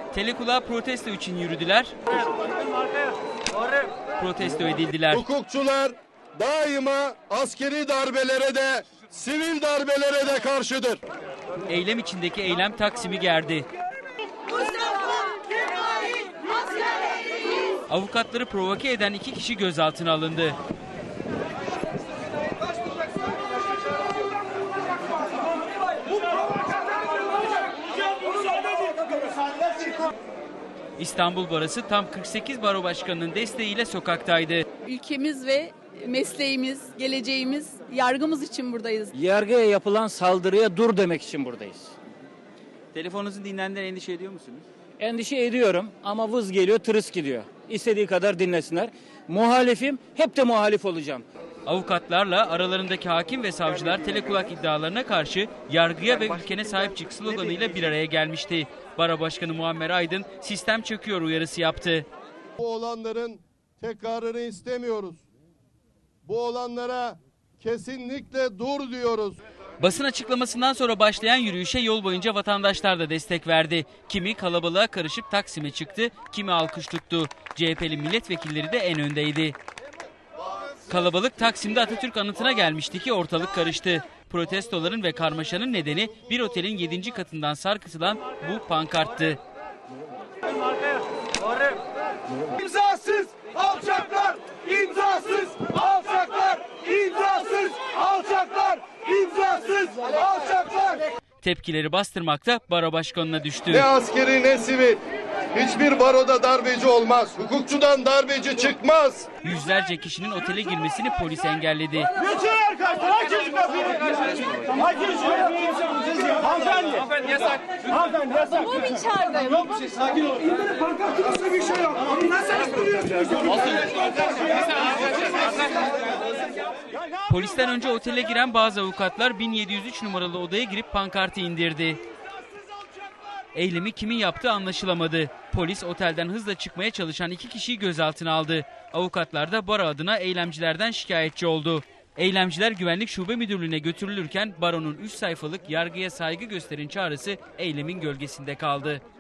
Telekulağa protesto için yürüdüler. Protesto edildiler. Hukukçular daima askeri darbelere de sivil darbelere de karşıdır. Eylem içindeki eylem Taksim'i gerdi. Avukatları provoke eden 2 kişi gözaltına alındı. İstanbul Barosu tam 48 baro başkanının desteğiyle sokaktaydı. Ülkemiz ve mesleğimiz, geleceğimiz, yargımız için buradayız. Yargıya yapılan saldırıya dur demek için buradayız. Telefonunuzun dinlendiğinden endişe ediyor musunuz? Endişe ediyorum ama vız geliyor, tırıs gidiyor. İstediği kadar dinlesinler. Muhalifim, hep de muhalif olacağım. Avukatlarla aralarındaki hakim ve savcılar telekulak iddialarına karşı yargıya ve ülkene sahip çık sloganıyla bir araya gelmişti. Baro Başkanı Muammer Aydın sistem çöküyor uyarısı yaptı. Bu olanların tekrarını istemiyoruz. Bu olanlara kesinlikle dur diyoruz. Basın açıklamasından sonra başlayan yürüyüşe yol boyunca vatandaşlar da destek verdi. Kimi kalabalığa karışıp Taksim'e çıktı, kimi alkış tuttu. CHP'li milletvekilleri de en öndeydi. Kalabalık Taksim'de Atatürk anıtına gelmişti ki ortalık karıştı. Protestoların ve karmaşanın nedeni bir otelin 7. katından sarkıtılan bu pankarttı. İmzasız alçaklar, imzasız alçaklar, imzasız alçaklar, imzasız alçaklar. Tepkileri bastırmakta baro başkanına düştü. Ne askeri ne sivil. Hiçbir baroda darbeci olmaz. Hukukçudan darbeci çıkmaz. Yüzlerce kişinin otele girmesini polis engelledi. Hanımefendi yasak. Hanımefendi yasak. Bu içeride. Yok bir şey, sakin ol. Nasıl bir şey yok? Nasıl Polisten önce otele giren bazı avukatlar 1703 numaralı odaya girip pankartı indirdi. Eylemi kimin yaptığı anlaşılamadı. Polis otelden hızla çıkmaya çalışan 2 kişiyi gözaltına aldı. Avukatlar da baro adına eylemcilerden şikayetçi oldu. Eylemciler Güvenlik Şube Müdürlüğü'ne götürülürken baronun 3 sayfalık yargıya saygı gösterin çağrısı eylemin gölgesinde kaldı.